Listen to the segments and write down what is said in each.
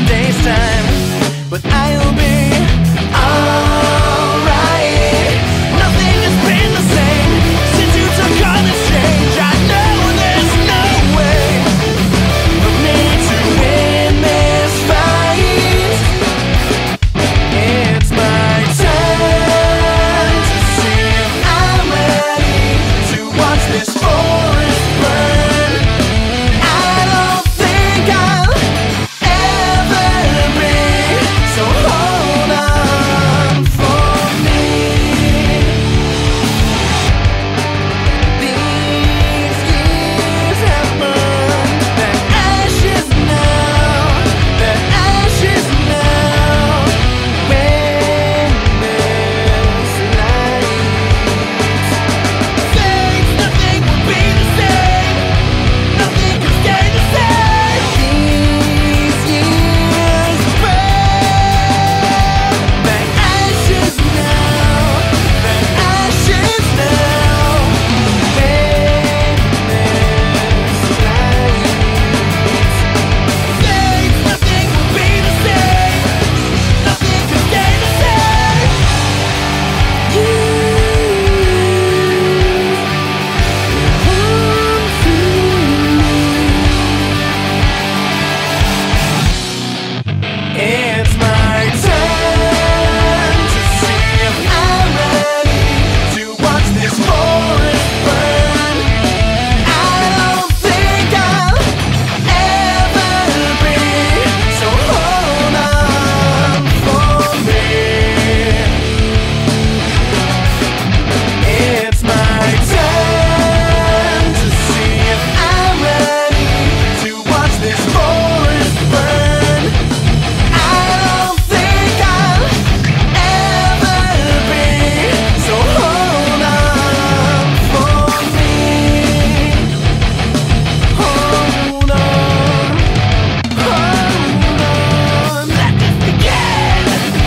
days' time, but I'll be alright. Nothing has been the same since you took all this change. I know there's no way for me to win this fight. It's my time to see if I'm ready to watch this forest burn. I don't think I'll ever be, so hold on for me. These years have burned, they're ashes now, they're ashes now. When this light fades, nothing will be the same, nothing can stay the same. These years burn, they're ashes now, they're ashes now. When this light fades, nothing will be the same, nothing can stay the same. It's my time to see if I'm ready to watch this forest burn. I don't think I'll ever be, so hold on for me. It's my time to see if I'm ready to watch this forest burn. I don't think I'll ever be, so hold on for me. Hold on, let this begin.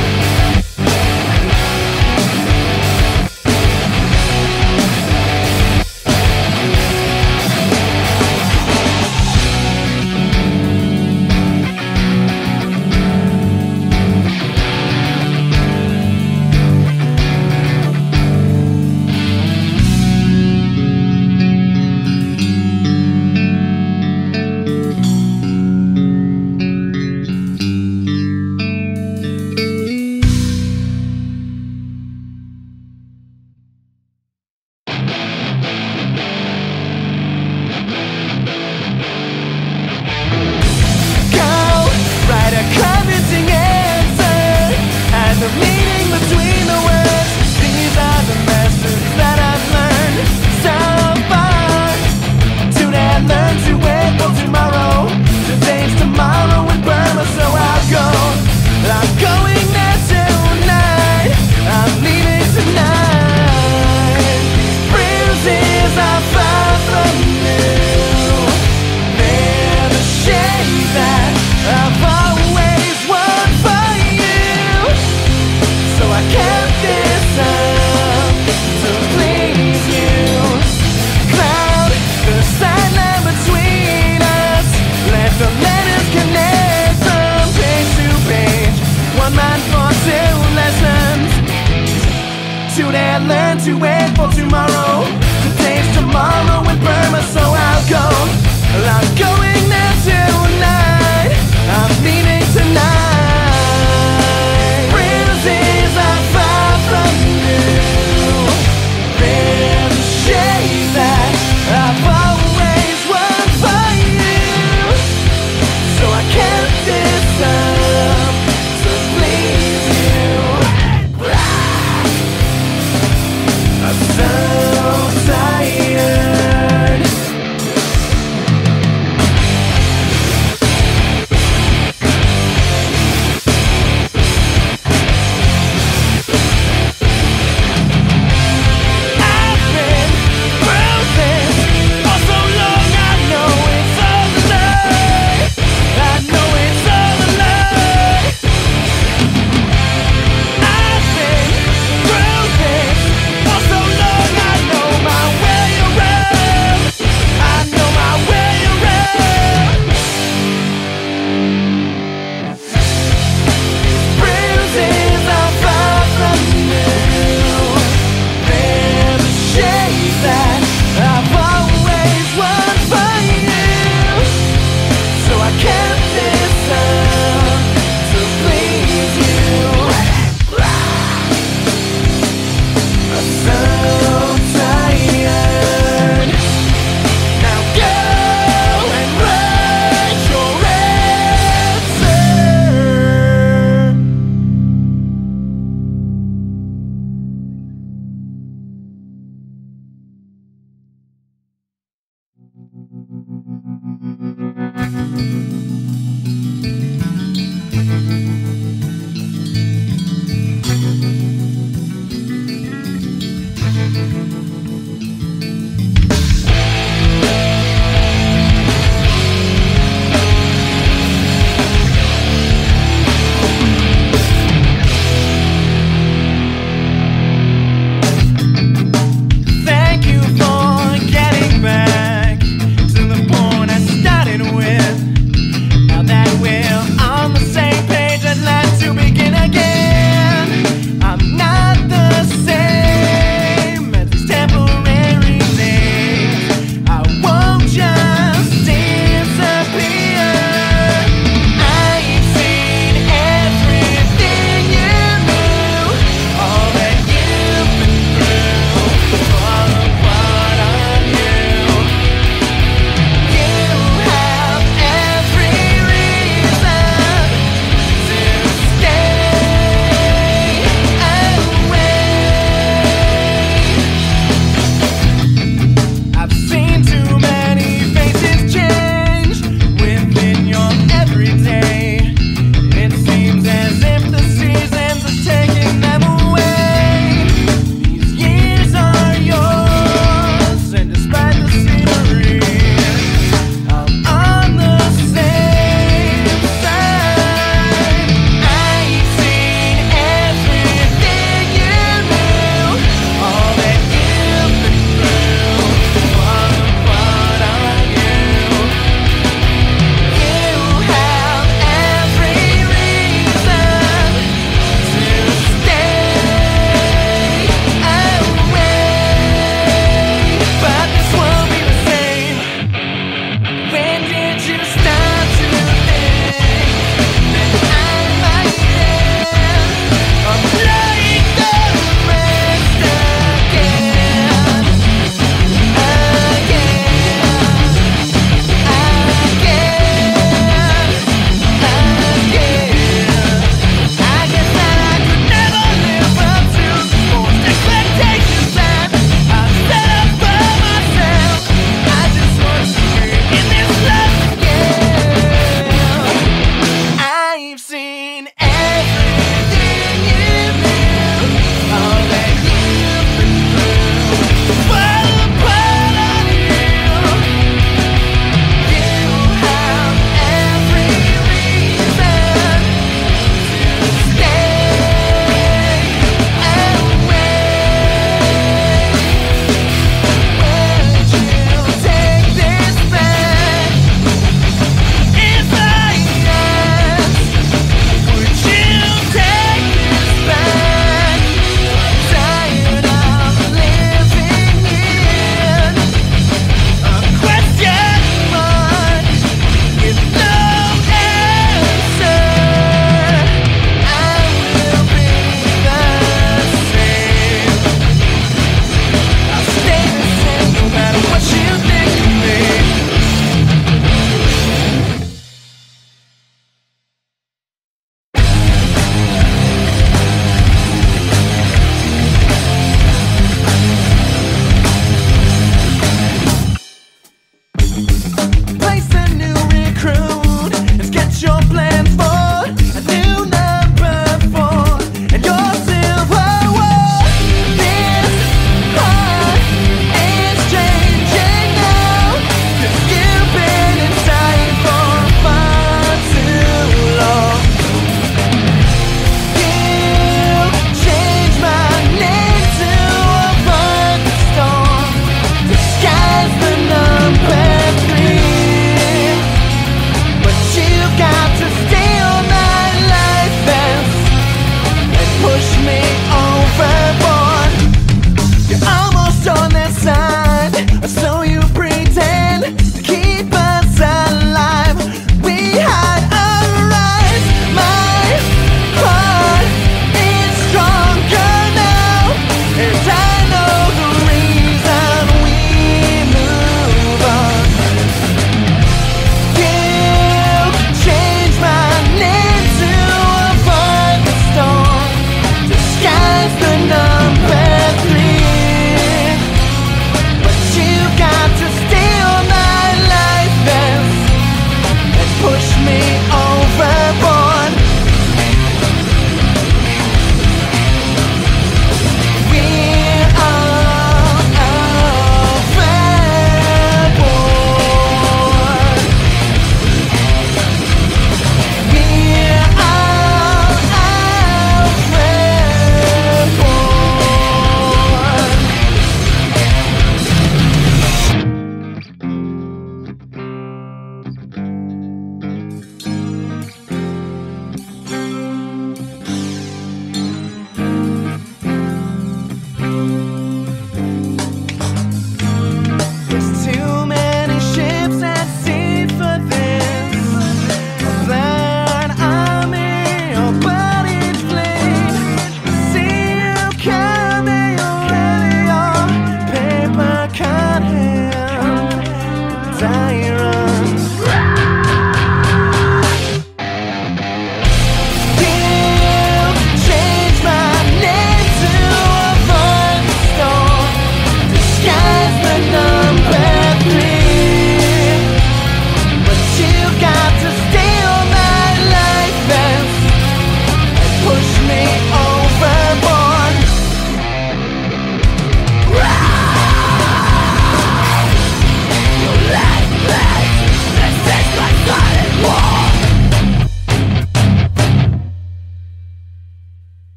Go write a convincing answer and the meaning between the words. These are the lessons that I've learned so far. Tune and learn to wait for tomorrow. Today's tomorrow in Burma, so I'll go. I'm going there tonight. I'm leaving tonight. Bruises are far from new. They're the shape that I've always wanted for you. So I kept this up to please you. Cloud the sideline between us. Let the letters connect from page to page. One mind for two lessons. Tune and learn to wait for tomorrow. Today's tomorrow in Burma, so I'll go.